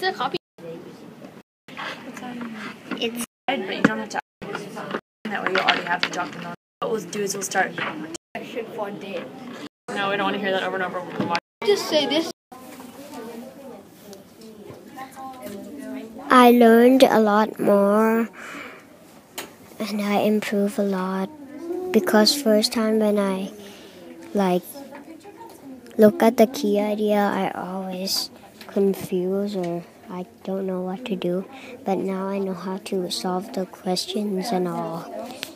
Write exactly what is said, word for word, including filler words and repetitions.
It's a copy. It's But you don't have to. That way you already have to drop the note. What we'll do is we'll start. Section for date. No, we don't want to hear that over and over. We'll watch. Just say this. I learned a lot more and I improved a lot because first time when I like look at the key idea, I always confuse or I don't know what to do, but now I know how to solve the questions and all.